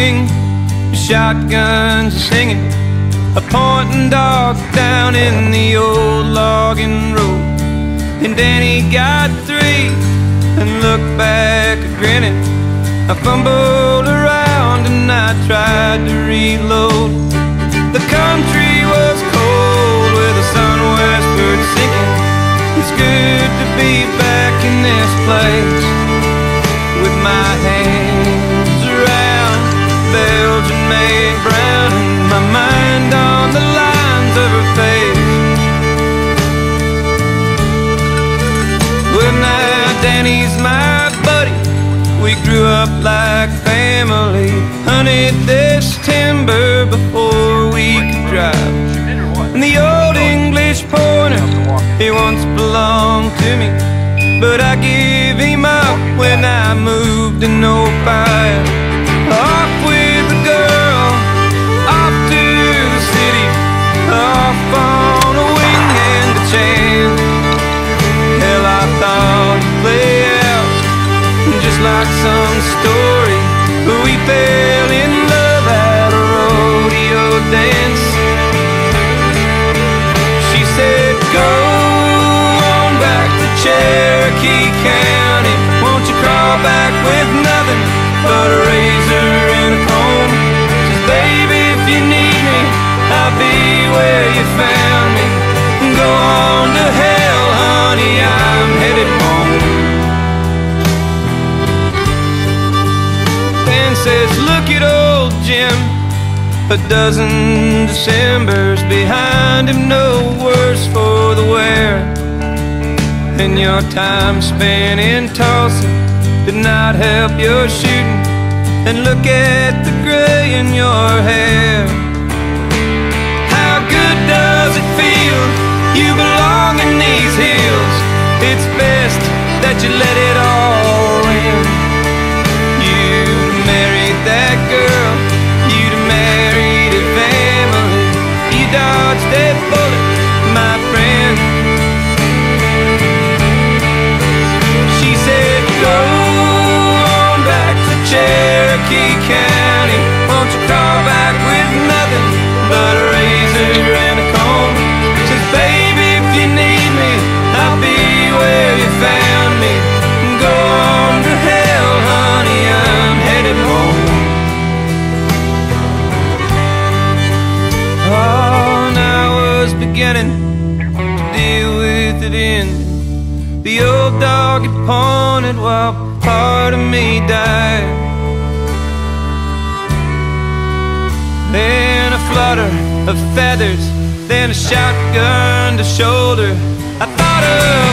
swing, shotguns are singing, a pointing dog down in the old logging road. And Danny got 3 and looked back grinning. I fumbled around and I tried to reload. The country was cold with the sun westward sinking. It's good to be back in this place with my hands around Belgian-made brown and my mind on the lines of her face. Well, now Danny's my buddy, we grew up like family, hunted this timber before we could drive. And the old English pointer, he once belonged to me, but I gave him up when I moved to no fire. Off with the girl, off to the city, off on a wing and a chance. Hell, I thought it'd play out just like some story, but we fell in love at a rodeo dance. She said, go on back to Cherokee County, won't you crawl back with nothing but a razor and a comb? Says, baby, if you need me, I'll be where you found me. Go on to hell, honey, I'm headed home. Dan says, look at old Jim, a dozen Decembers behind him, no worse for the wear. And your time spent in Tulsa did not help your shooting. And look at the gray in your hair. How good does it feel? You belong in these hills. It's best that you let it all in. You married that girl, you'd married a family. You dodged that bullet, my friend. She said, go on back to Cherokee County, won't you crawl back with nothing but a razor and a comb? Says, baby, if you need me, I'll be where you found me. Go on to hell, honey, I'm headed home. Oh, and I was beginning to deal with it ending. The old dog had pointed while part of me died. Then a flutter of feathers, then a shotgun to shoulder. I thought of